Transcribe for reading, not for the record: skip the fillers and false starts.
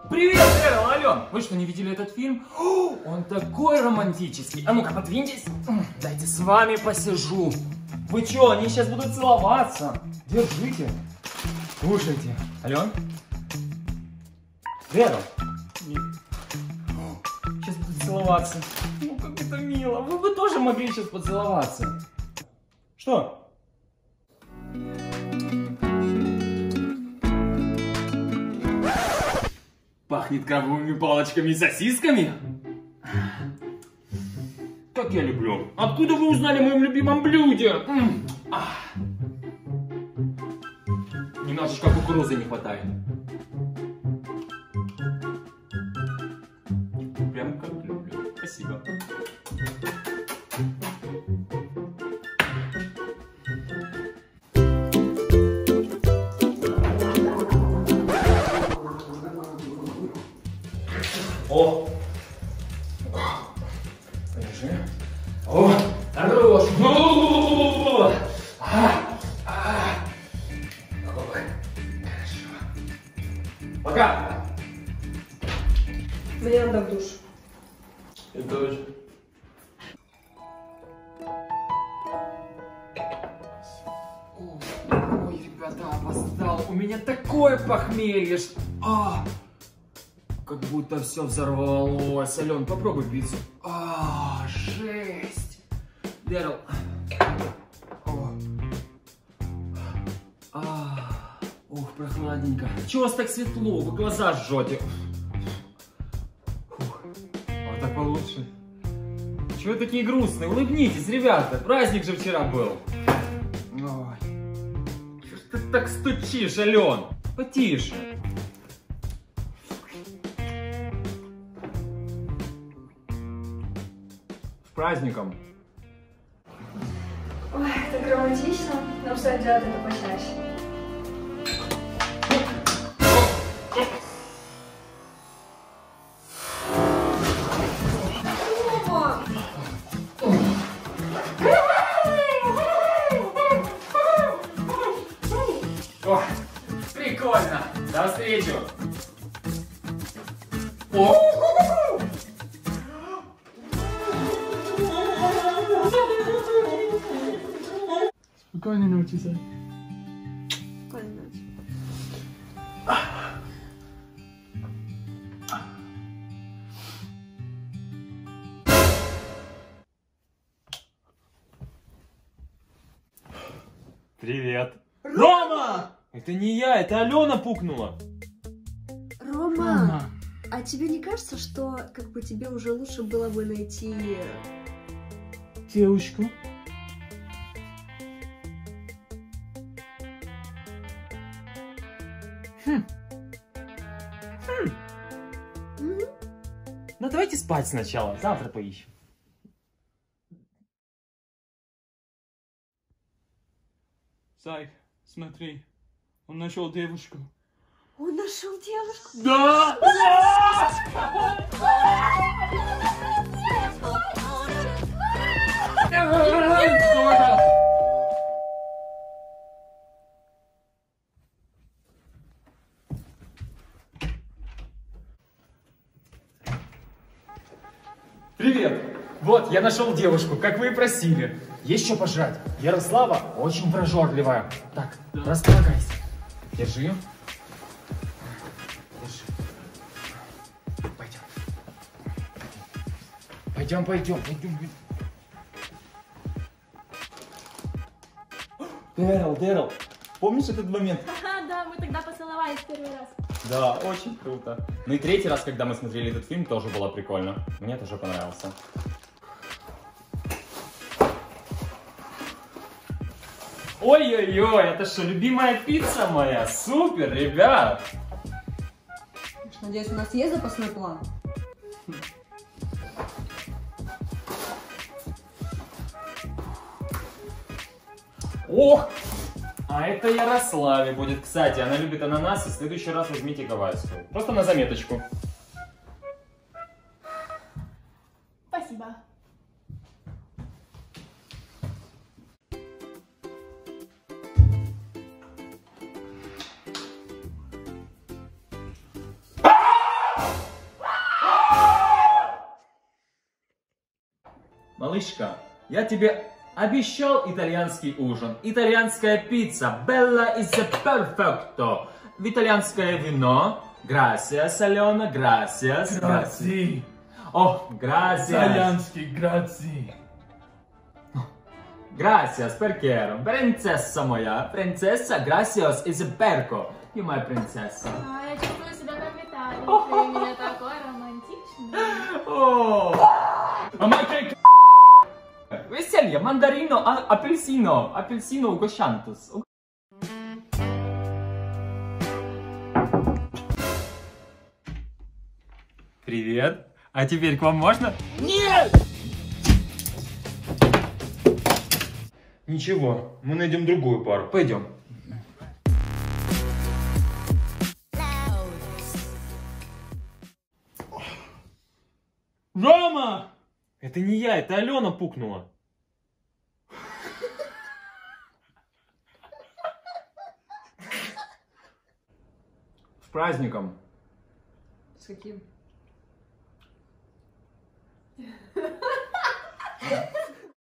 Привет, Эрл, Ален! Вы что, не видели этот фильм? О, он такой романтический. А ну-ка, подвиньтесь. Дайте с вами посижу. Вы что, они сейчас будут целоваться. Держите. Слушайте. Ален? Эрл? Сейчас будут целоваться. Ну, как это мило. Вы бы тоже могли сейчас поцеловаться. Что? Пахнет крабовыми палочками и сосисками? Как я люблю. Откуда вы узнали о моем любимом блюде? Немножечко кукурузы не хватает. Прям как люблю. Спасибо. О! Держи. О! Хорош! Ой, хорошо. Пока! Мне надо в душ. Я тоже. Ой, ребята, опоздал. У меня такое похмелье. Как будто все взорвалось. Ален, попробуй пиццу. Жесть. Дэрл. Ух, прохладненько. Чего у вас так светло? Вы глаза жжете. Вот так получше. Чего вы такие грустные? Улыбнитесь, ребята. Праздник же вчера был. Ой. Что ты так стучишь, Ален? Потише. С праздником. Ой, так романтично. Нам стоит делать это почаще. О, прикольно. До встречи. Спокойной ночи, Зай. Спокойной ночи. Привет. Рома! Это не я, это Алена пукнула. Рома, а тебе не кажется, что как бы тебе уже лучше было бы найти Девушку. Ну давайте спать сначала, завтра поищем. Зай, смотри, он нашел девушку. Он нашел девушку? Да! Привет! Вот, я нашел девушку, как вы и просили. Есть что пожрать? Ярослава очень прожорливая. Так, располагайся. Держи. Держи. Пойдем. Пойдем. Дэрил, помнишь этот момент? Ага, да, мы тогда поцеловались первый раз. Да, очень круто. Ну и третий раз, когда мы смотрели этот фильм, тоже было прикольно. Мне тоже понравился. Ой-ой-ой, это что, любимая пицца моя? Супер, ребят! Надеюсь, у нас есть запасной план? Ох! А это Ярославе будет. Кстати, она любит ананасы. В следующий раз возьмите гавайскую. Просто на заметочку. Спасибо. малышка, я тебе обещал итальянский ужин. Итальянская пицца. Bella is perfecto. Итальянское вино. Gracias, Алена, gracias. Граци. О, gracias. Итальянский граци. Gracias, perché? Принцесса моя. Принцесса, gracias is perco. You my принцесса. А, я чувствую себя как в Италии. Ты у меня такой романтичный. О, а мой веселье, мандарино, апельсино. Апельсино угощантус. Привет. А теперь к вам можно? Нет! Ничего, мы найдем другую пару. Пойдем. Рома! Это не я, это Алена пукнула. С праздником. С каким?